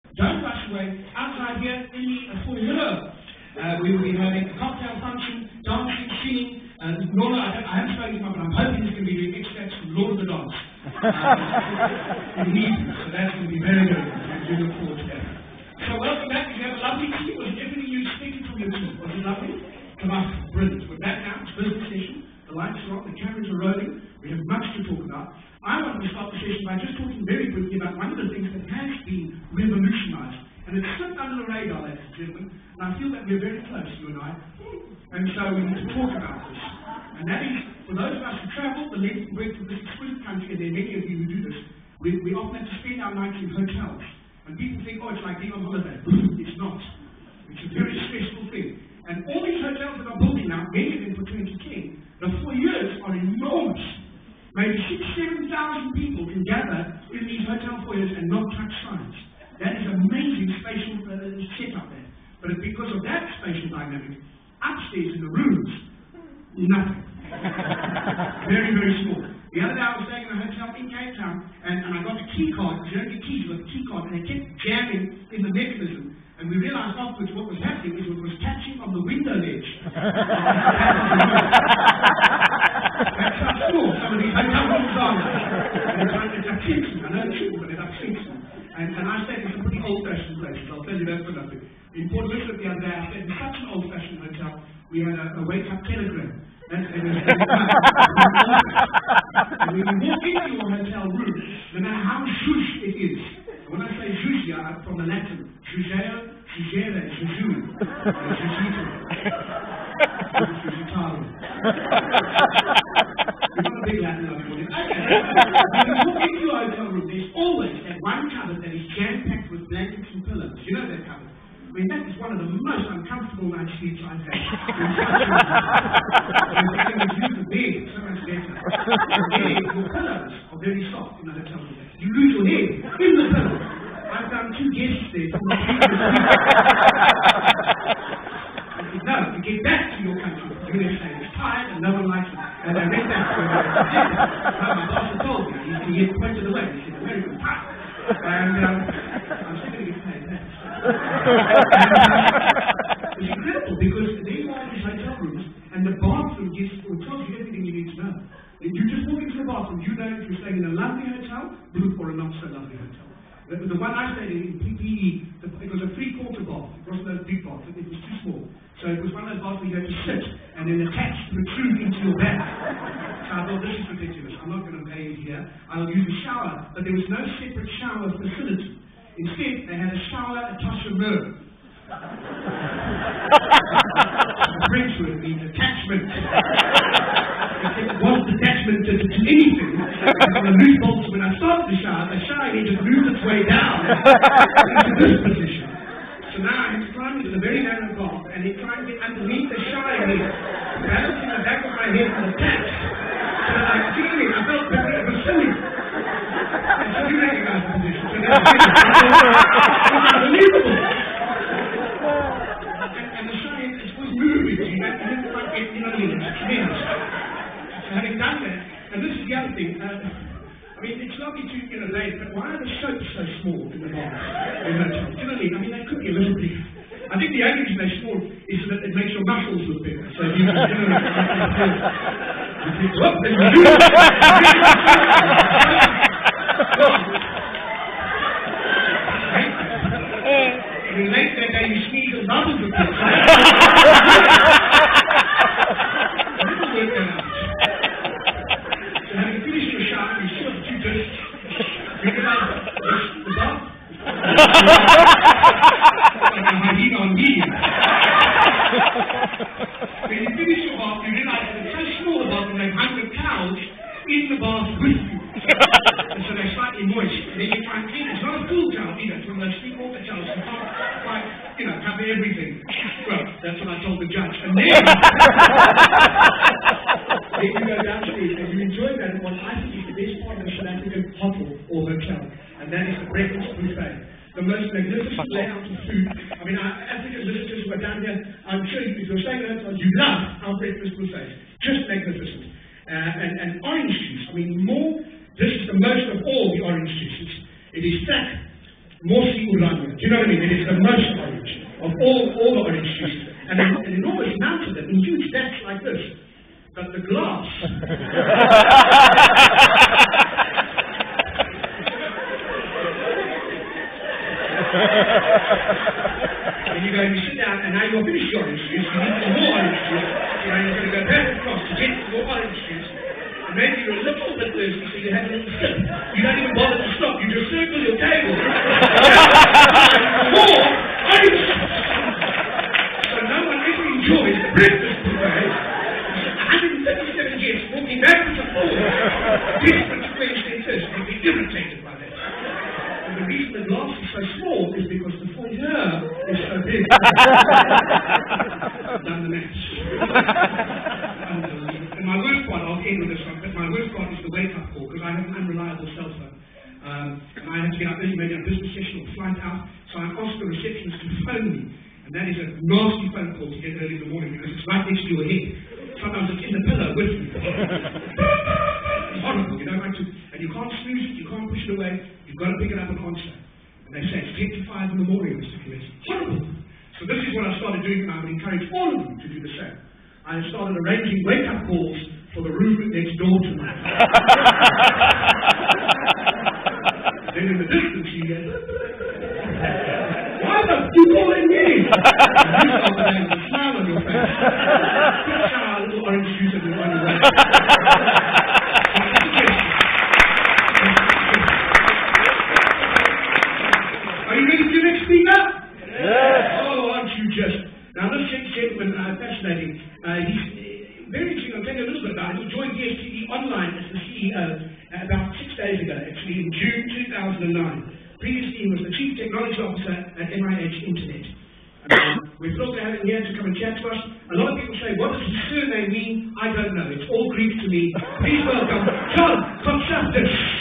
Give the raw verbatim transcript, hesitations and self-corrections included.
Don't rush away. Outside here, in the uh, foyer, uh, we will be having a cocktail function, dancing, singing. Uh, Norma, I, I haven't spoken to him, but I'm hoping he's going to be doing extracts from Lord of the Dance. Um, in the evening, so that's going to be very, very good. We look forward to that. So welcome back. Did you have a lovely tea? Was it everything you expected from your tea? Was it lovely? Come on, brilliant. We're back now. It's business session. The lights are on. The cameras are rolling. We have much to talk about. I want to start the session by just talking very quickly about one of the things that has been revolutionized. And it's slipped under the radar, ladies and gentlemen. And I feel that we're very close, you and I. And so we need to talk about this. And that is, for those of us who travel the length and breadth of this exquisite country, and there are many of you who do this, we, we often have to spend our nights in hotels. And people think, oh, it's like being on holiday. It's not. It's a very stressful thing. And all these hotels that are building now, many of them for twenty ten, the four years are enormous. Maybe six, seven thousand people can gather in these hotel foyers and not touch signs. That is amazing spatial uh, setup there. But it's because of that spatial dynamic, upstairs in the rooms, nothing. Very, very small. The other day I was staying in a hotel in Cape Town, and, and I got a key card. You don't get keys with a key card, and they kept jamming in the mechanism. And we realized afterwards what was happening is it was catching on the window ledge. That's how small some of these hotel rooms are. And it's, like, it's upsetting. I know it's simple, but it upsets me. And, and I stayed in some pretty old-fashioned places. I'll tell you that for nothing. In Port Elizabeth the other day, I stayed in such an old-fashioned hotel. We had a, a wake-up telegram. That's, and, and, and when you walk into your hotel room, no matter how zhuzh it is, and when I say zhuzh, I'm from the Latin, zhuzheo, zhuzhera, zhuzhu, zhuzhito, zhuzhitaro. You're not a big Latin love for it. When you walk into your hotel room, there's always that one cupboard that is jam-packed with blankets and pillows. You know that cupboard? I mean, that is one of the most uncomfortable night's sleeps I've had. You can use the bed so much better. The bed, your pillows are very soft in the hotel room. You lose your head in the pillow. I've done two guests there from the previous week. I said, no, to get back to your country, you're going to say it's tired and no one likes it. And I went back to it. My boss had told me, he, he had pointed away. He said, American tired. And um, I'm still going to get paid that. It's incredible because they are in these hotel rooms and the bathroom gives, or tells you everything you need to know. If you just walk into the bathroom, you know if you're staying in a lovely hotel or a not so lovely hotel. The, the one I stayed in, in P P E, the, it was a three-quarter bath. It wasn't a big bath. It, it was too small. So it was one of those baths where you had to sit and then attach, protrude into your back. So I thought, this is ridiculous. I'm not going to bathe here. I'll use a shower. But there was no separate shower facility. Instead, they had a shower attachment. French word means attachment. It wasn't attachment to, to anything. On the loose bolts, when I started the shower, the shower head just moved its way down into this position. So now I have to climb into the very narrow bath and then try and get underneath the shower head, balancing the back of my head and attached. So that I clearly, I felt better, it was silly. And so you recognize the position. So that's unbelievable. And, and the shower head is always moving. You have to get, you know, it's tremendous. So having done that, and this is the other thing, uh, I mean, it's lovely to, you know, bathe, but why are the soaps so small in the baths? Do you know what I mean? I mean, they could be a little bit. I think the only reason they're small is so that it makes your muscles look bigger. So you know, you know, you think, whoop, there's a new I mean, late that day you sneeze and bubbles a bit. On me. When you finish your bath, you realize that it's so small a bath and they've hung the towels in the bath with you. And so they're slightly moist. And then you try and clean it. It's not a full towel either. It's one of those three-quarter towels. You can't quite, you know, cover everything. Well, that's what I told the judge. And then, then you go downstairs and you enjoy that in what I think is the best part of the South African hotel or hotel. And that is the breakfast buffet. The most magnificent layout of food. I mean, our African visitors who are down here, I'm sure if you're staying at hotels, you love our breakfast buffets. Just magnificent. Uh, and, and orange juice. I mean, more, this is the most of all the orange juices. It is thick, Morsi Urania. Do you know what I mean? It is the most orange of all, all the orange juice. And an, an enormous amount of them in huge vats like this. But the glass. And you go, you sit down, and now you're finished your orange juice, you need some more orange juice. You know, you're going to go back across to get more orange juice. And maybe you're a little bit thirsty, so you have a little sip. You don't even bother to stop, you just circle your table. More orange juice. So no one ever enjoys the breakfast buffet. one hundred thirty-seven guests walking backwards and forwards, desperate to quench their thirst. They'll be irritated by that. And the reason the glass is so small is because the foyer is so big. Done the match. And my worst part, I'll end with this one, but my worst part is the wake-up call, because I have an unreliable cell phone. Um, and I have to get up early, maybe on a business session or flight out, so I ask the receptionist to phone me. And that is a nasty phone call to get early in the morning, because it's right next to your head. Sometimes it's in the pillow with you. It's horrible, you don't like to, and you can't snooze it, you can't push it away, you've got to pick it up and answer. And they say it's ten to five in the morning, Mister Committee. Horrible. So this is what I started doing, and I would encourage all of you to do the same. I have started arranging wake-up calls for the room next door to mine. Then in the distance you get, why the you calling me? And you start the day with a smile on your face. Get shower, a little orange juice and you're on your way. Are you ready for your next speaker? Yes. Oh, aren't you just... Now this gentleman, uh, fascinating, uh, he's uh, very interesting. I'll tell you a little bit about it. He joined D S T V Online as the C E O uh, about six days ago, actually in June two thousand nine. Previously he was the Chief Technology Officer at M I H Internet. Um, we're thrilled to have him here to come and chat to us. A lot of people say, what does his surname mean? I don't know. It's all Greek to me. Please welcome John Kotsaftis.